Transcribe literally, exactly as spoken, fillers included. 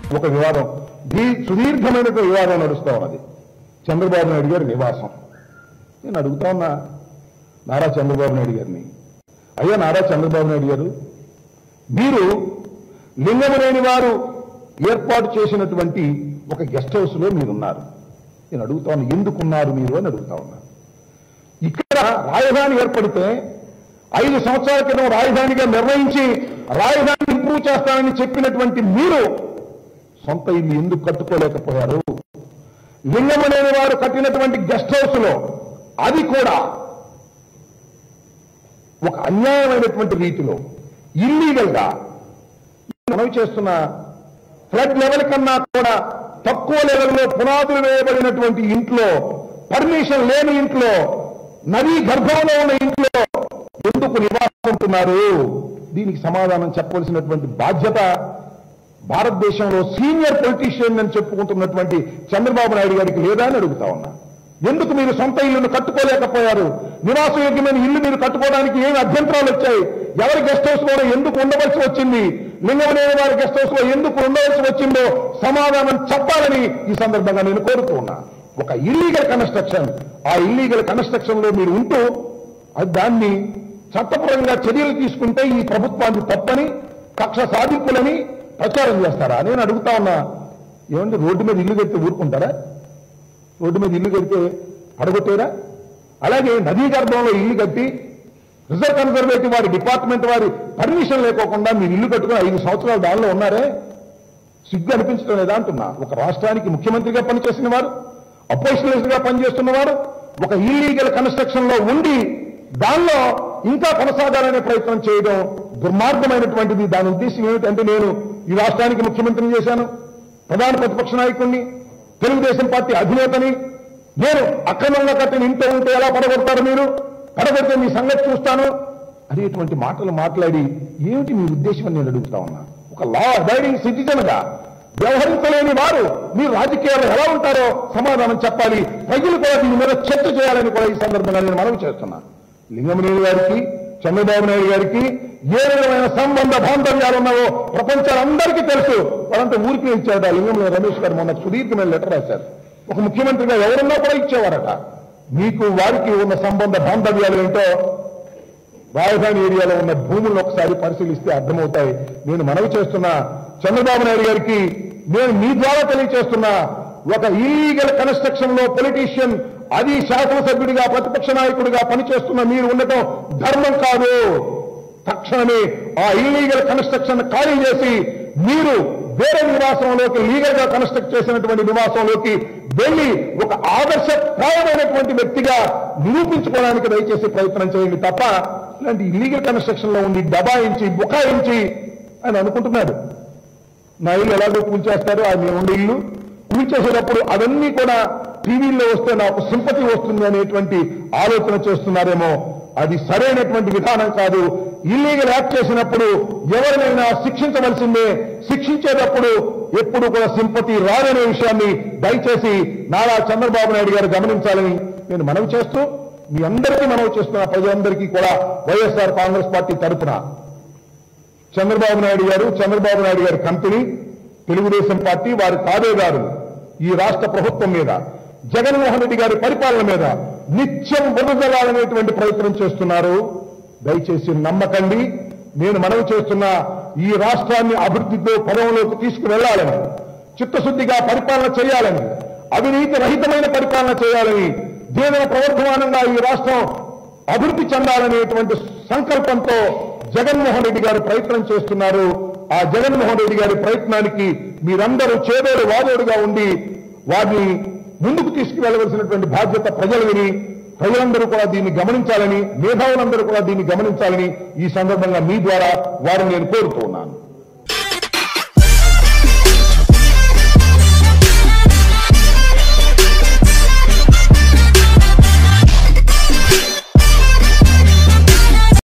ఒక వివాదం దీ సుదీర్ఘమైన వివాదం నడుస్తూ ఉన్నది. చంద్రబాబు నాయుడు గారి నివాసం. నేను అడుగుతా ఉన్నా నారా చంద్రబాబు నాయుడు గారిని, అయ్యా నారా చంద్రబాబు నాయుడు గారు, మీరు లింగమనేని వారు ఏర్పాటు చేసినటువంటి ఒక గెస్ట్ హౌస్ లో మీరున్నారు. నేను అడుగుతా ఉన్నా ఎందుకున్నారు మీరు అని అడుగుతా ఉన్నా. ఇక్కడ రాజధాని ఏర్పడితే ఐదు సంవత్సరాల క్రితం రాజధానిగా నిర్ణయించి రాజధాని ఇంప్రూవ్ చేస్తానని చెప్పినటువంటి మీరు సొంత ఇల్లు ఎందుకు కట్టుకోలేకపోయారు? లింగమనేని వారు కట్టినటువంటి గెస్ట్ హౌస్ లో అది కూడా ఒక అన్యాయమైనటువంటి రీతిలో ఇల్లీగల్ గా మనవి చేస్తున్న ఫ్లడ్ లెవెల్ కన్నా కూడా తక్కువ లెవెల్లో పునాదులు వేయబడినటువంటి ఇంట్లో, పర్మిషన్ లేని ఇంట్లో, నదీ గర్భంలో ఉన్న ఇంట్లో ఎందుకు నివాసం ఉంటున్నారు? దీనికి సమాధానం చెప్పవలసినటువంటి బాధ్యత భారతదేశంలో సీనియర్ పొలిటీషియన్ అని చెప్పుకుంటున్నటువంటి చంద్రబాబు నాయుడు గారికి లేదా అని అడుగుతా ఉన్నా. ఎందుకు మీరు సొంత ఇల్లును కట్టుకోలేకపోయారు? నివాసయోగ్యమైన ఇల్లు మీరు కట్టుకోవడానికి ఏమి అభ్యంతరాలు వచ్చాయి? ఎవరి గెస్ట్ హౌస్ లో ఎందుకు ఉండవలసి వచ్చింది? లింగమనేని వారి గెస్ట్ హౌస్ లో ఎందుకు ఉండవలసి వచ్చిందో సమాధానం చెప్పాలని ఈ సందర్భంగా నేను కోరుతూ ఉన్నా. ఒక ఇల్లీగల్ కన్స్ట్రక్షన్, ఆ ఇల్లీగల్ కన్స్ట్రక్షన్ లో మీరు ఉంటూ దాన్ని చట్టపరంగా చర్యలు తీసుకుంటే ఈ ప్రభుత్వాన్ని తప్పని, కక్ష సాధింపులని ప్రచారం చేస్తారా? నేను అడుగుతా ఉన్నా. ఏమంటే రోడ్డు మీద ఇల్లు కడితే ఊరుకుంటారా? రోడ్డు మీద ఇల్లు కడితే పడగొట్టేరా? అలాగే నదీ గర్భంలో ఇల్లు కట్టి రిజర్వ్ కన్జర్వేటివ్ వారి డిపార్ట్మెంట్ వారి పర్మిషన్ లేకోకుండా మీరు ఇల్లు కట్టుకుని ఐదు సంవత్సరాలు దానిలో ఉన్నారే, సిగ్గు అనిపించడం లేదా అంటున్నా. ఒక రాష్ట్రానికి ముఖ్యమంత్రిగా పనిచేసిన వారు, అపోజిషన్ గా పనిచేస్తున్నవారు ఒక ఇల్లీగల్ కన్స్ట్రక్షన్ లో ఉండి దానిలో ఇంకా కొనసాగాలనే ప్రయత్నం చేయడం దుర్మార్గమైనటువంటిది. దాని ఉద్దేశం ఏమిటంటే, నేను ఈ రాష్ట్రానికి ముఖ్యమంత్రిని చేశాను, ప్రధాన ప్రతిపక్ష నాయకుడిని, తెలుగుదేశం పార్టీ అధినేతని, నేను అక్రమంగా కట్టిన ఇంట్లో ఉంటే ఎలా పడగొడతారు మీరు? పడగొడితే మీ సంగతి చూస్తాను అనేటువంటి మాటలు మాట్లాడి ఏమిటి మీ ఉద్దేశం అని నేను అడుగుతా ఉన్నా. ఒక లా అబైడింగ్ సిటిజన్ గా వ్యవహరించలేని వారు మీరు రాజకీయాల్లో ఎలా ఉంటారో సమాధానం చెప్పాలి. ప్రజలు కూడా దీని మీద చర్చ చేయాలని కూడా ఈ సందర్భంగా నేను మనవి చేస్తున్నా. లింగమనేని గారికి, చంద్రబాబు నాయుడు గారికి ఏ విధమైన సంబంధ బాంధవ్యాలు ఉన్నావో ప్రపంచాలందరికీ తెలుసు. వాళ్ళంతా ఊరికి ఇచ్చారట. లింగమనేని రమేష్ గారు మొన్న సుదీర్ఘమైన లెటర్ రాశారు. ఒక ముఖ్యమంత్రిగా ఎవరున్నా కూడా ఇచ్చేవారట. మీకు వారికి ఉన్న సంబంధ బాంధవ్యాలు ఏంటో రాజధాని ఏరియాలో ఉన్న భూములను ఒకసారి పరిశీలిస్తే అర్థమవుతాయి. నేను మనవి చేస్తున్నా చంద్రబాబు నాయుడు గారికి, నేను మీ ద్వారా తెలియజేస్తున్నా, ఒక ఇల్లీగల్ కన్స్ట్రక్షన్ లో పొలిటీషియన్, అది శాసనసభ్యుడిగా ప్రతిపక్ష నాయకుడిగా పనిచేస్తున్న మీరు ఉండటం ధర్మం కాదు. తక్షణమే ఆ ఇల్లీగల్ కన్స్ట్రక్షన్ ఖాళీ చేసి మీరు వేరే నివాసంలోకి, లీగల్ గా కన్స్ట్రక్ట్ చేసినటువంటి నివాసంలోకి వెళ్లి ఒక ఆదర్శప్రాయమైనటువంటి వ్యక్తిగా నిరూపించుకోవడానికి దయచేసి ప్రయత్నం చేయండి తప్ప ఇలాంటి ఇల్లీగల్ కన్స్ట్రక్షన్ లో ఉండి దబాయించి బుకాయించి ఆయన అనుకుంటున్నాడు నా ఇల్లు ఎలాగో కూల్చేస్తారు, ఆ నేను ఉండే ఇల్లు కూల్చేసేటప్పుడు అవన్నీ కూడా టీవీల్లో వస్తే నాకు సింపతి వస్తుంది అనేటువంటి ఆలోచన చేస్తున్నారేమో. అది సరైనటువంటి విధానం కాదు. ఇల్లీగల్ యాక్ట్ చేసినప్పుడు ఎవరినైనా శిక్షించవలసిందే. శిక్షించేటప్పుడు ఎప్పుడు కూడా సింపతి రాదనే విషయాన్ని దయచేసి నారా చంద్రబాబు నాయుడు గారు గమనించాలని నేను మనవి చేస్తూ, మీ అందరికీ మనవి చేస్తున్న ప్రజలందరికీ కూడా వైఎస్ఆర్ కాంగ్రెస్ పార్టీ తరఫున చంద్రబాబు నాయుడు గారు, చంద్రబాబు నాయుడు గారి కంపెనీ, తెలుగుదేశం పార్టీ వారి తాబేదారులు ఈ రాష్ట్ర ప్రభుత్వం మీద, జగన్మోహన్ రెడ్డి గారి పరిపాలన మీద నిత్యం బురదలాలనేటువంటి ప్రయత్నం చేస్తున్నారు. దయచేసి నమ్మకండి. నేను మనవి చేస్తున్న ఈ రాష్ట్రాన్ని అభివృద్ధితో పదంలోకి తీసుకువెళ్లాలని, చిత్తశుద్ధిగా పరిపాలన చేయాలని, అవినీతి రహితమైన పరిపాలన చేయాలని, దీన ప్రవర్ధమానంగా ఈ రాష్ట్రం అభివృద్ధి చెందాలనేటువంటి సంకల్పంతో జగన్మోహన్ రెడ్డి గారు ప్రయత్నం చేస్తున్నారు. ఆ జగన్మోహన్ రెడ్డి గారి ప్రయత్నానికి మీరందరూ చేదోడు వాదోడుగా ఉండి వారిని ముందుకు తీసుకువెళ్లవలసినటువంటి బాధ్యత ప్రజలు విని, ప్రజలందరూ కూడా దీన్ని గమనించాలని, మేధావులందరూ కూడా దీన్ని గమనించాలని ఈ సందర్భంగా మీ ద్వారా వారిని నేను కోరుతూ ఉన్నాను.